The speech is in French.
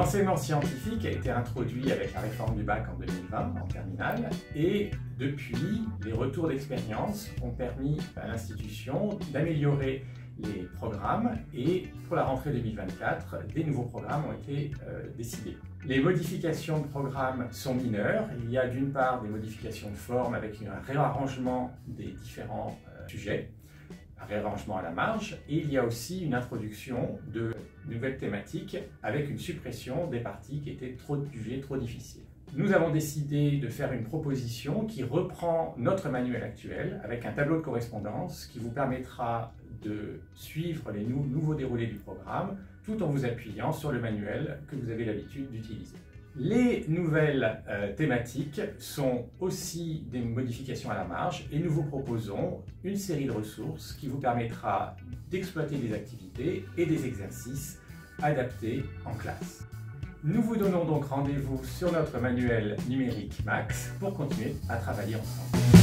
L'enseignement scientifique a été introduit avec la réforme du bac en 2020, en terminale, et depuis, les retours d'expérience ont permis à l'institution d'améliorer les programmes et pour la rentrée 2024, des nouveaux programmes ont été décidés. Les modifications de programmes sont mineures. Il y a d'une part des modifications de forme avec un réarrangement des différents sujets, un réarrangement à la marge, et il y a aussi une introduction de nouvelles thématiques avec une suppression des parties qui étaient jugées trop difficiles. Nous avons décidé de faire une proposition qui reprend notre manuel actuel avec un tableau de correspondance qui vous permettra de suivre les nouveaux déroulés du programme tout en vous appuyant sur le manuel que vous avez l'habitude d'utiliser. Les nouvelles thématiques sont aussi des modifications à la marge et nous vous proposons une série de ressources qui vous permettra d'exploiter des activités et des exercices adaptés en classe. Nous vous donnons donc rendez-vous sur notre manuel numérique Max pour continuer à travailler ensemble.